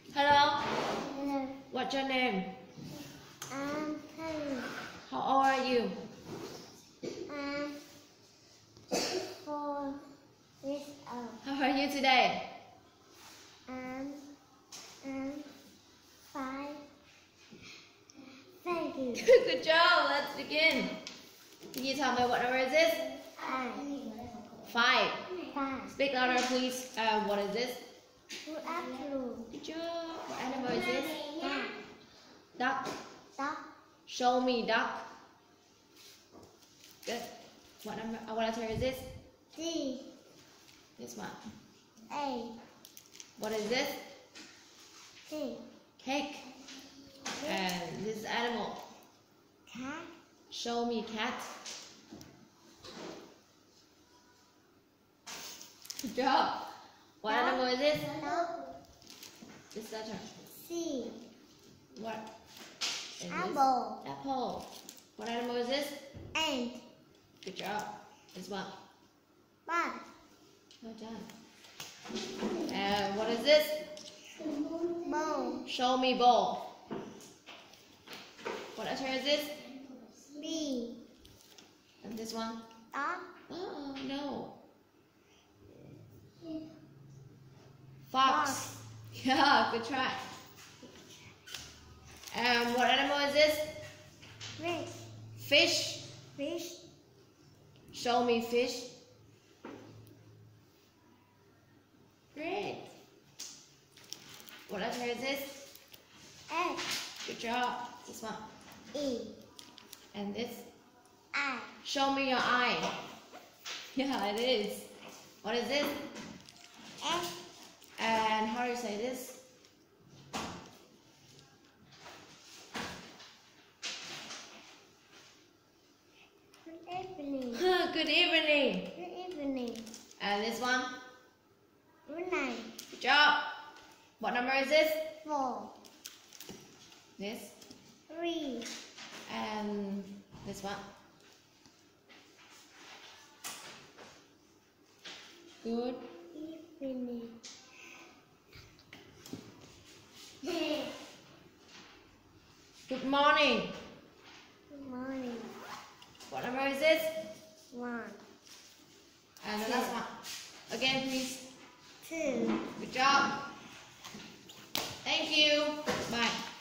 Hello. Hello. What's your name? I'm Henry. How old are you? I'm 4 years old. How are you today? I'm 5. Thank you. Good job. Let's begin. Can you tell me what number is this? 5. 5. 5. Speak louder, please. What is this? Good afternoon. Good job. What animal is this? Duck. Duck. Duck. Show me duck. Good. What number? What letter is this? D. This one. A. What is this? C. Cake. And this animal. Cat. Show me cat. Good job. What animal is this? Dog. This letter. C. What? Is this? Apple. Apple. What animal is this? Ant. Good job. This one. Bug. Well done. And what is this? Bowl. Show me bowl. What letter is this? B. And this one? Dog. Oh, no. Fox. Yeah, good try. And what animal is this? Fish. Fish. Fish. Show me fish. Great. What letter is this? Egg. Good job. This one. E. And this? I. Show me your eye. Yeah, it is. What is this? F. And how do you say this? Good evening. Good evening. Good evening. And this one? Good night. Good job. What number is this? 4. This. 3. And this one. Good. Evening. Good morning.